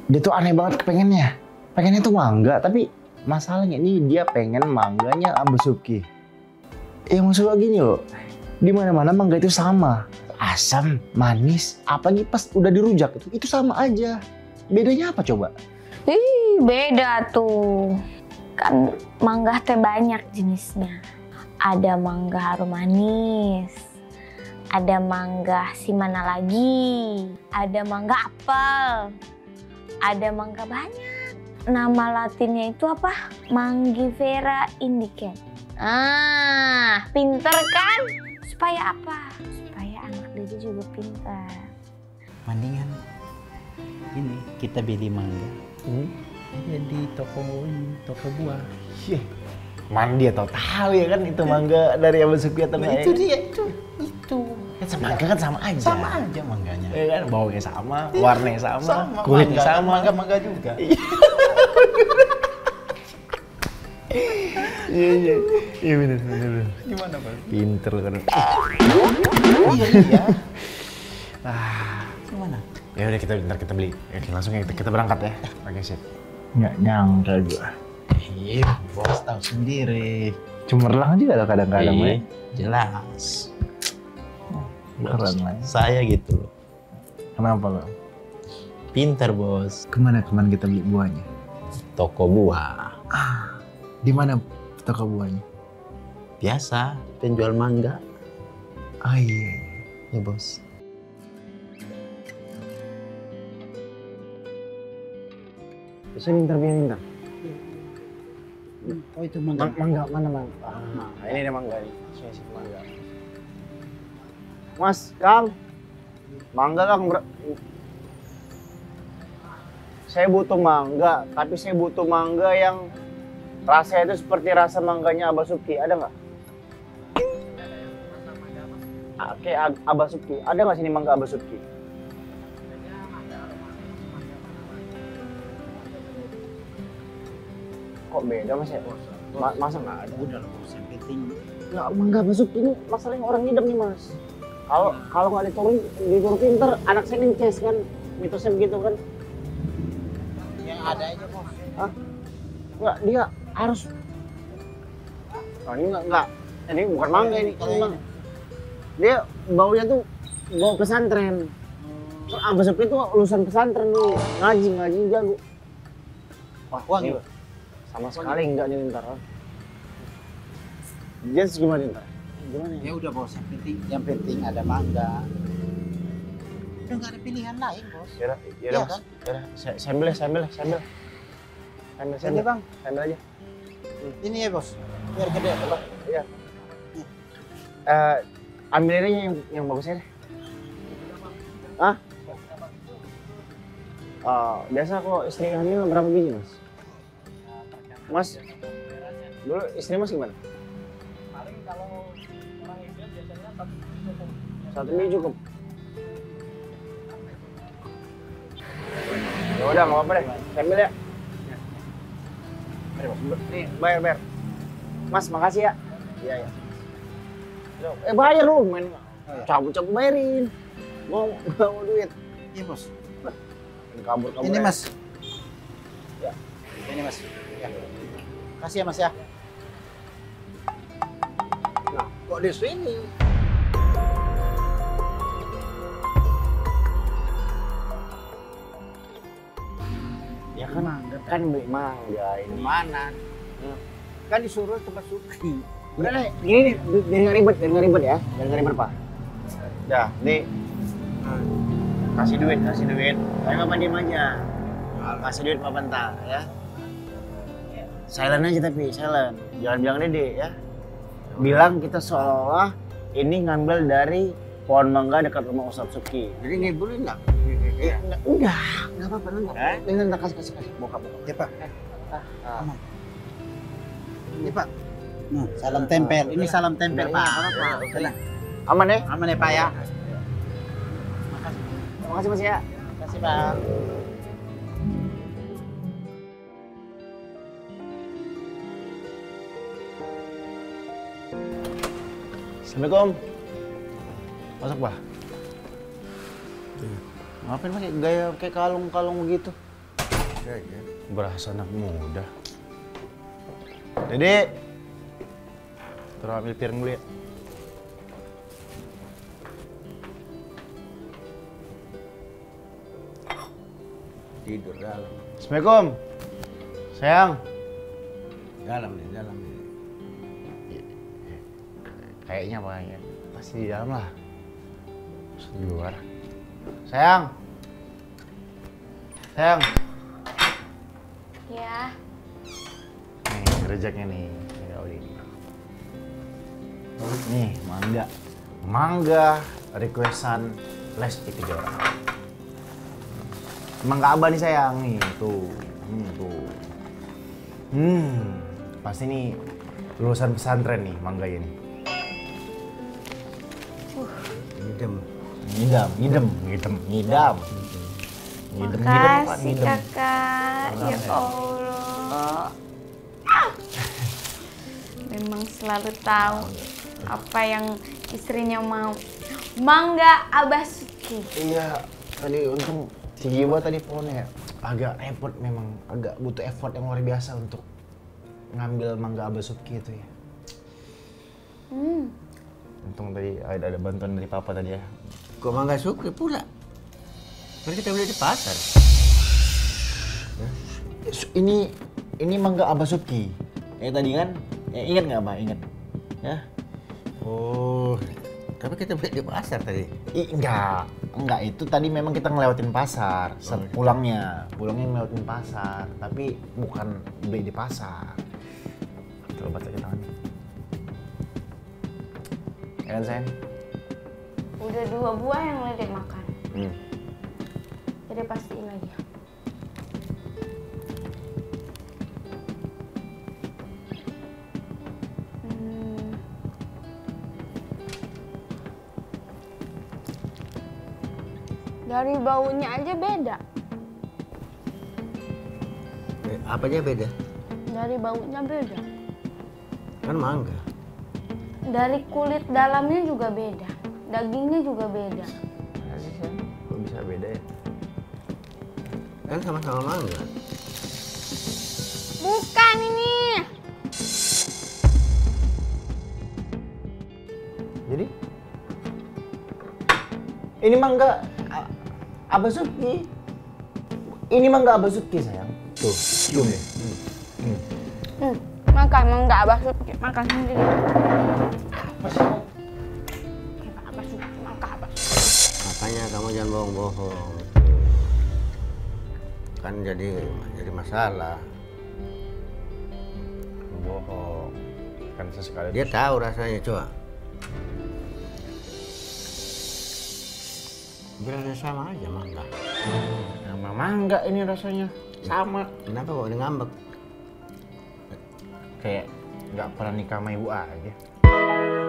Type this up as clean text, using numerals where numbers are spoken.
Dia tuh aneh banget kepengennya. Pengennya tuh mangga, tapi masalahnya ini dia pengen mangganya Abasuki. Maksud gue gini loh, di mana-mana mangga itu sama. Asam, manis, apalagi pas udah dirujak itu sama aja. Bedanya apa coba? Beda tuh. Kan mangga teh banyak jenisnya. Ada mangga harum manis, ada mangga si mana lagi, ada mangga apel, ada mangga banyak. Nama latinnya itu apa? Mangifera indica. Pinter kan? Supaya apa? Supaya anak Dede juga pinter. Mendingan ini kita beli mangga. Ada di toko buah. Man dia tahu ya kan itu mangga dari Abasuki atau enggak? Itu dia itu. Kan semangga kan sama aja. Sama aja mangganya. Ya kan baunya sama, warnanya sama, kulitnya sama. Mangga juga. Iya benar. Gimana Pak? Pinter kan. Iya. Gimana? Ya udah kita beli. Oke, langsung kita berangkat ya. Oke sip. Nggak nyangka gua. Iya, bos tahu sendiri. Cemerlang juga kadang-kadang ya. Jelas. Keren lah. Saya gitu loh. Kenapa lo? Pintar bos. Kemana kita beli buahnya? Toko buah. Di mana toko buahnya? Biasa penjual mangga. Iya. Ya bos. Bisa pintar. Oh itu mangga. Mangga mana mangga? Ini ada mangga nih. Sini mangga. Mas, Kang. Mangga Kang. Saya butuh mangga, tapi saya butuh mangga yang rasanya itu seperti rasa mangganya Abasuki. Ada nggak? Oke, Abasuki. Ada nggak sini mangga Abasuki? Kok beda mas ya? Masa nggak ada? Udah lah bos, yang penting. Nggak, mangga Abasuki ini masalahnya orang ngidam nih mas. Kalau nggak diturunin pinter, anak saya ngeces kan, mitosnya begitu kan? Yang ada aja bos. Hah? Nggak, dia harus. Oh, ini nggak. Ini bukan mangga ini. Dia baunya tuh bau pesantren. Abasuki itu lulusan pesantren nih, ngaji jago. Wah Ini gitu. sama sekali enggak nih ntar. Jens gimana ntar? Gimana Ya udah bos, yang penting ada mangga. Udah nggak ada pilihan lain bos. Ya Iya mas. kan? Yaudah, sambil Sambil bang. Sambil aja. Ini ya bos, biar gede. Iya. Ambil ini yang bagusnya deh. Biasa kok istri hamil berapa biji mas? Mas, dulu istri mas gimana? Paling kalau orang ideal biasanya Satu biji cukup. Ya udah nggak apa-apa deh, sambil ya. Nih bayar. Mas makasih ya. Iya. Bayar lu main. Cabut bayarin. Mau duit. Iya bos. Kabur. Ini Ya. mas. Ya. Ini mas. Ya. Kasih ya mas ya. Nah, kok di sini? Ya kan beli mangga ini. Mana? Kan disuruh tempat Suki. Udah deh, gini nih, biar nggak ribet ya. Biar nggak ribet Pak. Dah, nih. Kasih duit. Saya nggak diem aja. Kasih duit Pak bentar ya. Silent aja tapi, silent. Jangan bilang Dede ya. Bilang kita seolah-olah ini ngambil dari pohon mangga dekat rumah Ustadz Suki. Jadi nggak boleh nggak? Nggak apa-apa nanti. Nanti kasih. Bokap. Ya pak. Ini pak. Nah, salam tempel. Ini salam tempel pak. Aman ya? Aman ya pak ya. Makasih Mas ya. Kasih pak. Assalamualaikum. Masuk Pak. Ngapain pakai gaya kayak kalung-kalung begitu? saja. Berasa anak muda. Dede, terus ambil piring dulu ya. Tidur dalam. Assalamualaikum. Sayang. Dalam nih, dalam nih. Kayaknya apa ya? Pasti di dalam lah. Terus di luar. Sayang. Sayang. Ya. Nih, rejaknya nih. Nih, mangga. Mangga requestan Lesti Kejora. Mangga abah nih sayang nih, tuh. Tuh. Pasti nih lulusan pesantren nih mangga ini. Ngidem. Ngidam. Makasih kakak. Ya Allah. Memang selalu tahu apa yang istrinya mau. Mangga Abah Suki. Iya, tadi untung si Jiwa tadi pohonnya agak repot memang, agak butuh effort yang luar biasa untuk ngambil mangga Abah Suki itu ya. Untung tadi ada bantuan dari papa tadi ya. Kok mangga Suki pula? Kan kita beli di pasar. Ini mangga Abah Suki. Tadi kan, ingat nggak Abah? Ingat? Ya? Oh, tapi kita beli di pasar tadi. Enggak, itu tadi memang kita ngelewatin pasar. Pulangnya ngelewatin pasar, tapi bukan beli di pasar. Coba lagi tangannya. Ya kan sayang? Udah 2 buah yang Dede makan. Dede pastiin lagi. Dari baunya aja beda. Apanya beda? Dari baunya beda. Kan mangga. Dari kulit dalamnya juga beda. Dagingnya juga beda. Kok bisa beda ya? Kan sama-sama mangga. Bukan ini. Jadi? Ini mangga Abah Suki. Ini mangga Abah Suki sayang. Tuh, cium deh. Makan mangga Abah Suki. Makan sendiri. Masih mau? Abah Suki, mangga Abah Suki. Makanya kamu jangan bohong-bohong. Kan jadi masalah. Bohong. Kan sesekali. Dia tahu rasanya, coba. Berasa sama aja mangga. Sama mangga ini rasanya sama. Kenapa kok ini ngambek? Kayak nggak pernah nikah sama ibu aja.